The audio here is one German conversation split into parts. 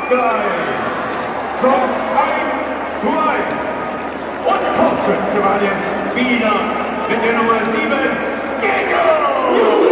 Geil zum 1:1. Und Torschütze wieder mit der Nummer 7, Gego!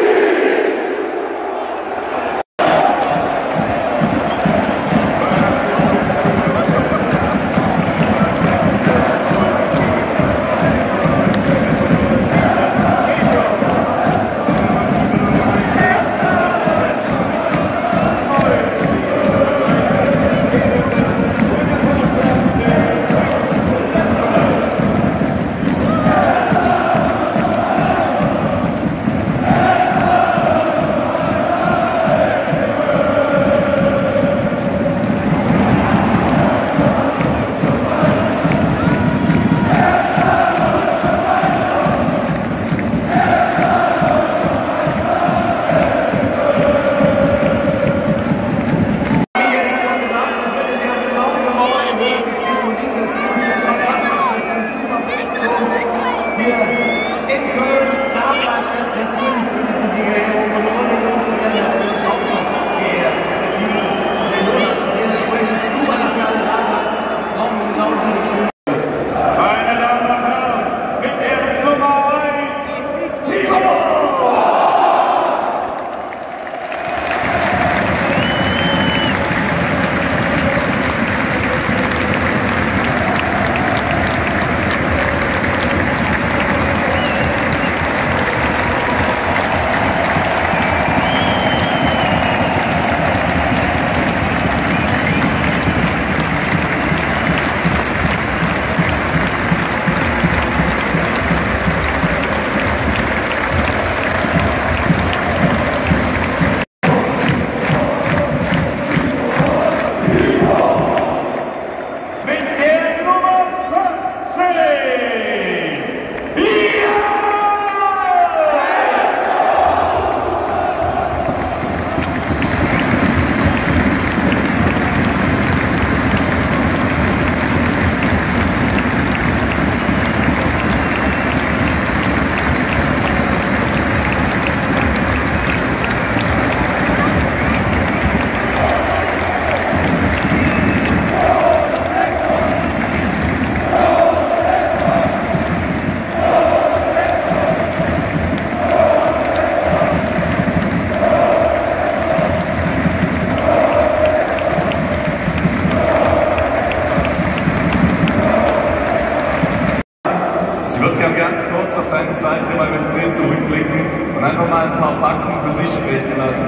Ich würde gerne ganz kurz auf deine Zeit hier beim FC zurückblicken und einfach mal ein paar Fakten für sich sprechen lassen.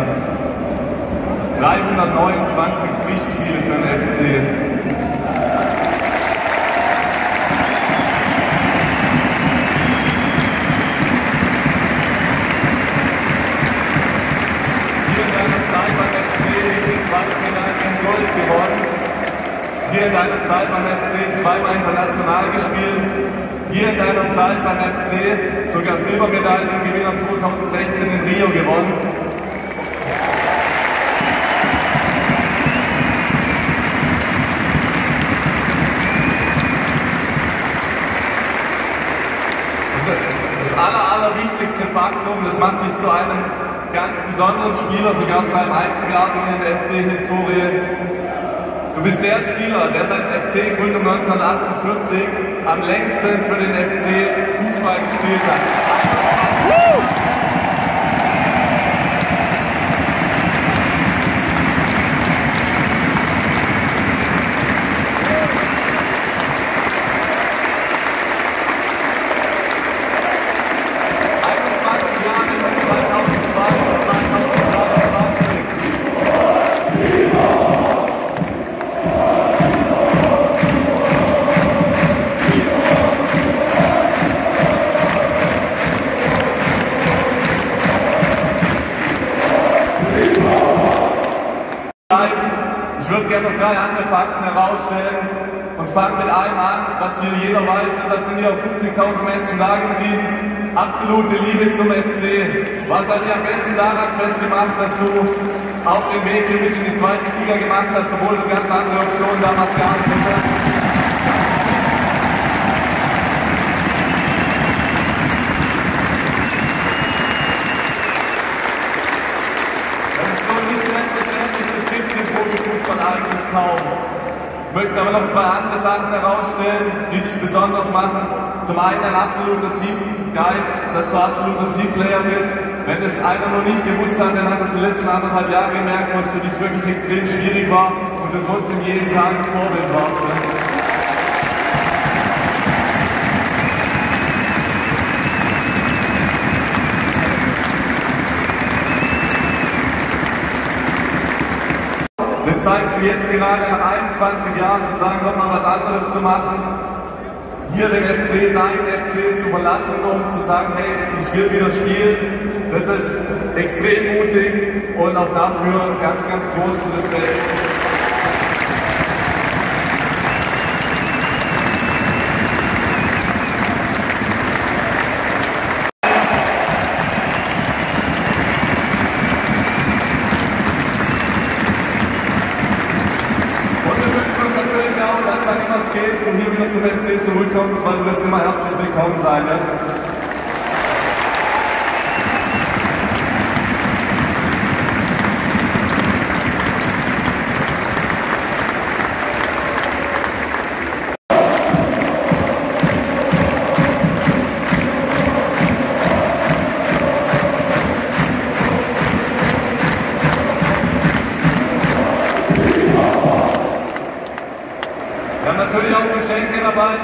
329 Pflichtspiele für den FC. Hier in deiner Zeit beim FC die zweite Medaille in Gold gewonnen. Hier in deiner Zeit beim FC zweimal international gespielt. Hier in deiner Zeit beim FC sogar Silbermedaillengewinner 2016 in Rio gewonnen. Und das allerwichtigste Faktum, das macht dich zu einem ganz besonderen Spieler, sogar zu einem einzigartigen in der FC-Historie. Du bist der Spieler, der seit FC-Gründung 1948 am längsten für den FC Fußball gespielt hat. Ich würde gerne noch 3 andere Fakten herausstellen und fange mit einem an, was hier jeder weiß, deshalb sind hier auch 50.000 Menschen da geblieben. Absolute Liebe zum FC. Was hat dich am besten daran festgemacht, dass du auch den Weg hier mit in die zweite Liga gemacht hast, obwohl du ganz andere Optionen damals gehabt hättest? Das ist so nicht selbstverständlich, das gibt es im Profifußball eigentlich Ich möchte aber noch zwei andere Sachen herausstellen, die dich besonders machen. Zum einen ein absoluter Teamgeist, dass du absoluter Teamplayer bist. Wenn es einer noch nicht gewusst hat, dann hat das die letzten 1,5 Jahre gemerkt, wo es für dich wirklich extrem schwierig war und du trotzdem jeden Tag ein Vorbild warst. Du zeigst du jetzt gerade nach 21 Jahren zu sagen, nochmal was anderes zu machen, hier den FC, deinen FC zu verlassen und zu sagen, hey, ich will wieder spielen. Das ist extrem mutig und auch dafür ganz, ganz großen Respekt. Du hier wieder zum FC zurückkommst, weil du wirst immer herzlich willkommen sein. Ne? Wir haben natürlich auch Geschenke dabei.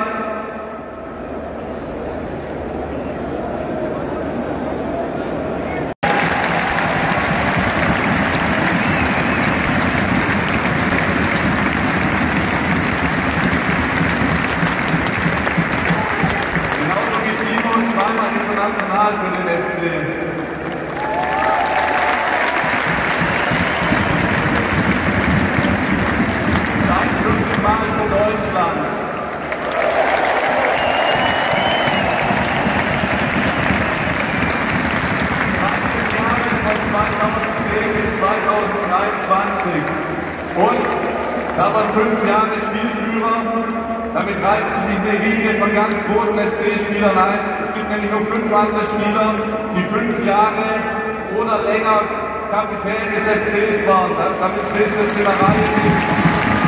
Genauso wie Timo zweimal international für den FC. 41 Mal für Deutschland. 18 Jahre von 2010 bis 2023. Und davon 5 Jahre Spielführer. Damit reißt sich eine Riege von ganz großen FC-Spielern ein. Es gibt nämlich nur 5 andere Spieler, die 5 Jahre oder länger Kapitän des FCs waren. Damit stehst du jetzt in der Reihe.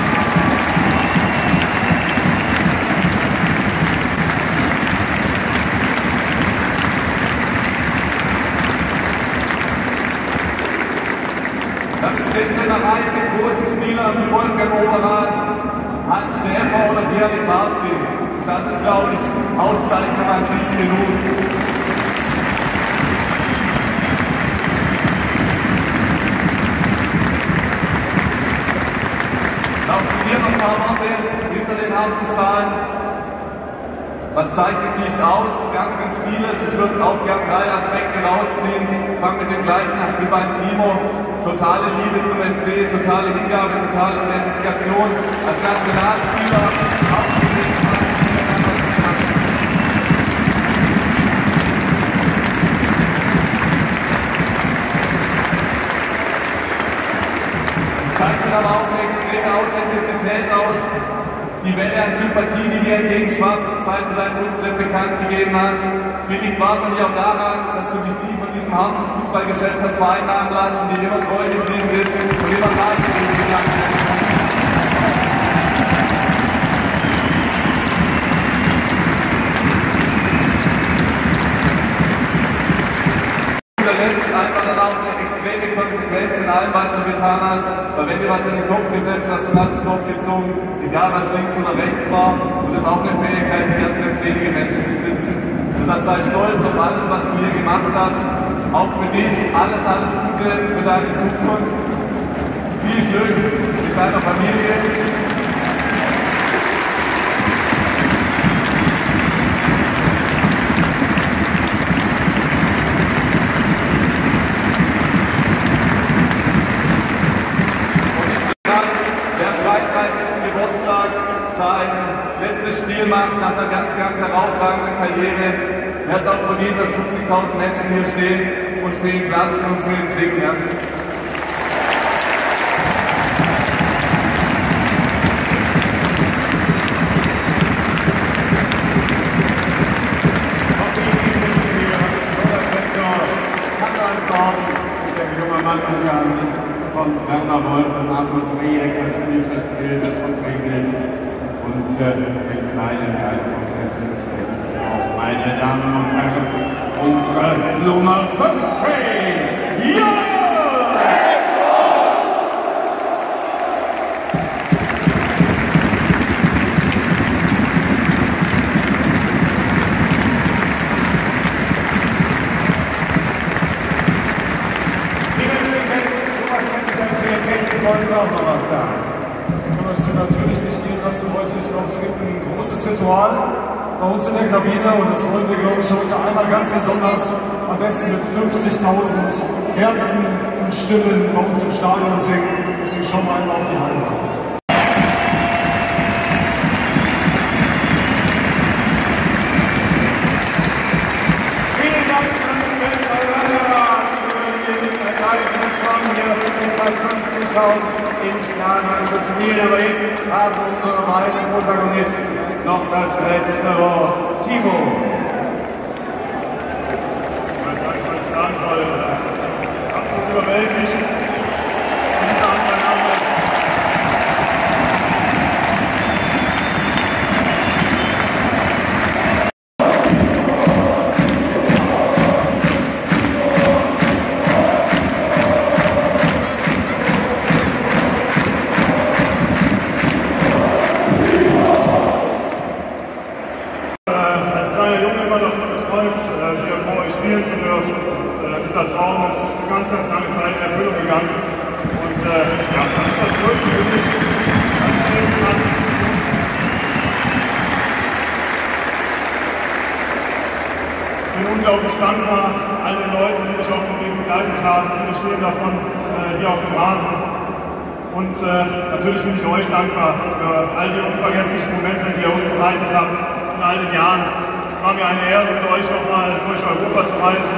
Damit stehst du in der Reihe mit großen Spielern wie Wolfgang Overath, Hans Schäfer oder Björn Barski. Das ist, glaube ich, Auszeichnung an sich genug. Auch hier noch ein paar Worte hinter den harten Zahlen. Was zeichnet dich aus? Ganz, ganz vieles. Ich würde auch gern 3 Aspekte rausziehen. Fangen mit dem gleichen an wie beim Timo. Totale Liebe zum FC, totale Hingabe, totale Identifikation als Nationalspieler. Es zeichnet aber auch eine extreme Authentizität aus. Die Welle an Sympathie, die dir entgegenschwappt, seit du deinen Rücktritt bekannt gegeben hast, die liegt wahrscheinlich auch daran, dass du dich nie von diesem harten Fußballgeschäft hast vereinnahmen lassen, die immer treu geblieben bist und immer nachgegangen bist. Einfach dann auch eine extreme Konsequenz in allem, was du getan hast, weil wenn dir was in den Kopf gesetzt hast, dann hast du es durchgezogen, egal was links oder rechts war, und das ist auch eine Fähigkeit, die ganz, ganz wenige Menschen besitzen. Deshalb sei stolz auf alles, was du hier gemacht hast, auch für dich, alles, alles Gute für deine Zukunft, viel Glück mit deiner Familie. Geburtstag sein letztes Spiel macht nach einer ganz, ganz herausragenden Karriere. Er hat es auch verdient, dass 50.000 Menschen hier stehen und für ihn klatschen und für ihn singen. Ja. Von Werner Wolf und Markus Rejek natürlich das Bild des Verträglichen und den kleinen Geistprozess stelle ich auch, meine Damen und Herren, unsere Nummer 15, Jonas! Das wir natürlich nicht gehen lassen heute. Ich glaube, es gibt ein großes Ritual bei uns in der Kabine und das wollen wir, glaube ich, heute einmal ganz besonders am besten mit 50.000 Herzen und Stimmen bei uns im Stadion singen. Deswegen schauen wir einmal auf die Leinwand. Vielen Dank an den Weltverband für die Leistungsform hier mit fast 50.000 im Stadion zu spielen. Aber jetzt haben unsere beiden Protagonisten noch das letzte Wort. Timo. Ich weiß gar nicht, was ich sagen soll. Absolut überwältigt. Diese Anteilnahme. Hier vor euch spielen zu dürfen. Und, dieser Traum ist für ganz, ganz lange Zeit in Erfüllung gegangen. Und ja, das ist das Größte für mich, was ich leben kann. Ich bin unglaublich dankbar all den Leuten, die mich auf dem Weg begleitet haben. Viele stehen davon hier auf dem Rasen. Und natürlich bin ich euch dankbar für all die unvergesslichen Momente, die ihr uns bereitet habt in all den Jahren. Es war mir eine Ehre, mit euch nochmal durch Europa zu reisen.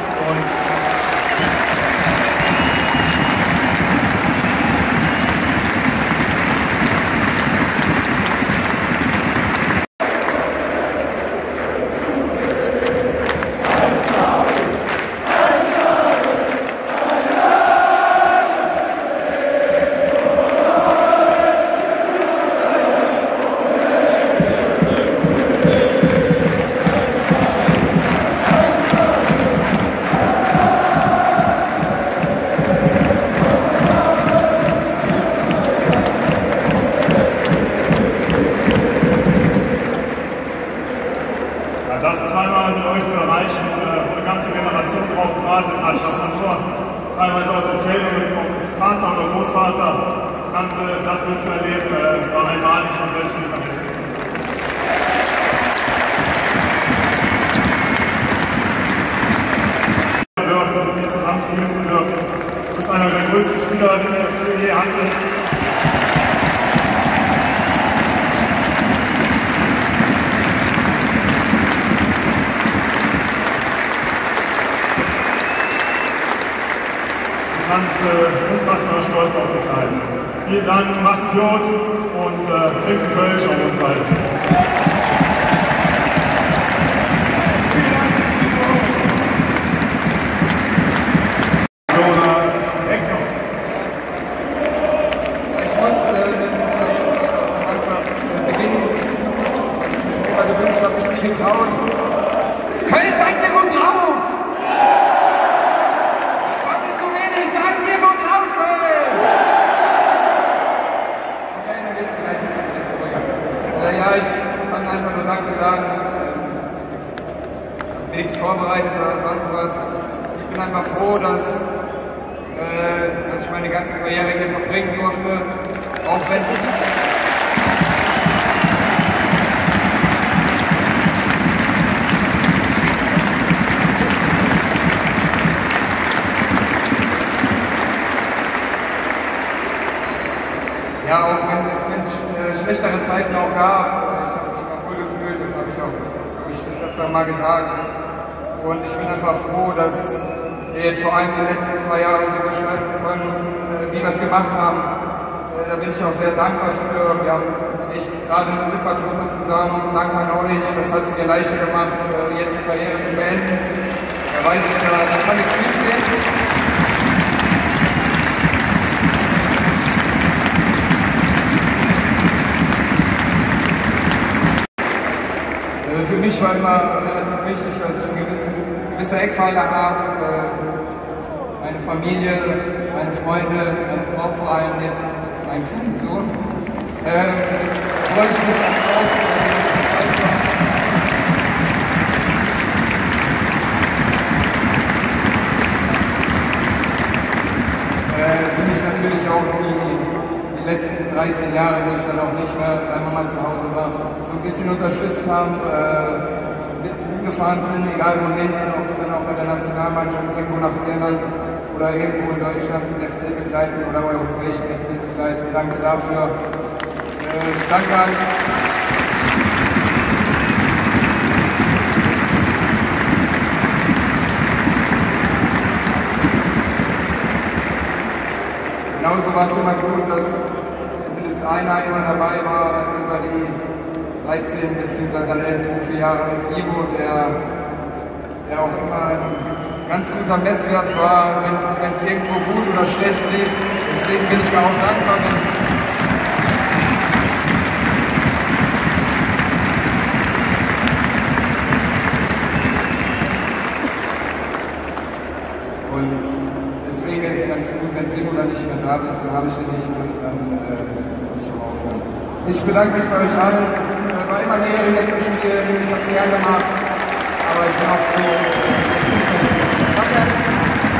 Das zweimal mit euch zu erreichen, wo eine ganze Generation drauf gewartet hat, was man nur teilweise aus Erzählungen vom Vater oder Großvater kannte, das mit zu erleben, war einmalig und werde ich nicht vergessen. Mit dir zusammen spielen zu dürfen. Du bist einer der größten Spieler, die der FC je hatte. Ganz unfassbar stolz auf dich sein. Vielen Dank, macht Idiot und trinkt Kölsch auf jeden Fall. Jonas Eckhoff. Ich muss mit der Mannschaft beginnen. Ich mich schon immer gewünscht, habe ich nie getraut. Köln, seid ihr gut drauf! Ja, ich kann einfach nur Danke sagen. Ich habe nichts vorbereitet oder sonst was. Ich bin einfach froh, dass ich meine ganze Karriere hier verbringen durfte. Auch wenn es schlechtere Zeiten auch gab. Ich habe mich immer wohl gefühlt, das habe ich auch, das öfter mal gesagt. Und ich bin einfach froh, dass wir jetzt vor allem die letzten 2 Jahre so beschreiben können, wie wir es gemacht haben. Da bin ich auch sehr dankbar für. Wir haben echt gerade eine super Truppe zusammen. Danke an euch, das hat es mir leichter gemacht, jetzt die Karriere zu beenden. Da weiß ich ja, da kann nichts schief gehen. mich war immer relativ wichtig, dass ich gewisse Eckpfeiler habe. Meine Familie, meine Freunde, meine Frau vor allem, jetzt mein kleinen Sohn. Freue ich mich auch. Finde ich natürlich auch die letzten 13 Jahre, wo ich dann auch nicht mehr bei Mama zu Hause war, so ein bisschen unterstützt haben, mitgefahren sind, egal wohin, ob es dann auch bei der Nationalmannschaft irgendwo nach Irland oder irgendwo in Deutschland den FC begleiten oder europäischen FC begleiten. Danke dafür. Danke an genauso war es immer gut, dass zumindest einer immer dabei war über die 13 bzw. 11 Profijahre mit Timo, der auch immer ein ganz guter Messwert war, wenn es irgendwo gut oder schlecht lief. Deswegen bin ich da auch dankbar. Und deswegen ist es ganz gut, wenn Timo dann nicht mehr da ist, dann habe ich den nicht mehr, dann muss ich auch aufhören. Ich bedanke mich bei euch allen. Es war immer eine Ehre, hier zu spielen. Ich habe es gerne gemacht, aber ich bin auch froh. Danke.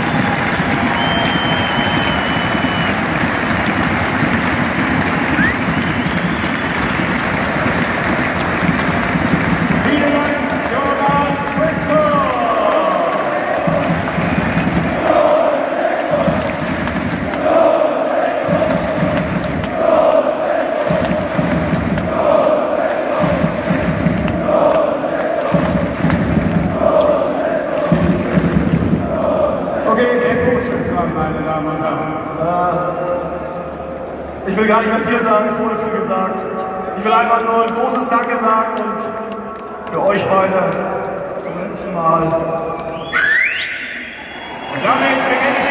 Meine Damen und Herren. Ich will gar nicht mehr viel sagen, es wurde viel gesagt. Ich will einfach nur ein großes Danke sagen und für euch beide zum letzten Mal. Und damit beginnt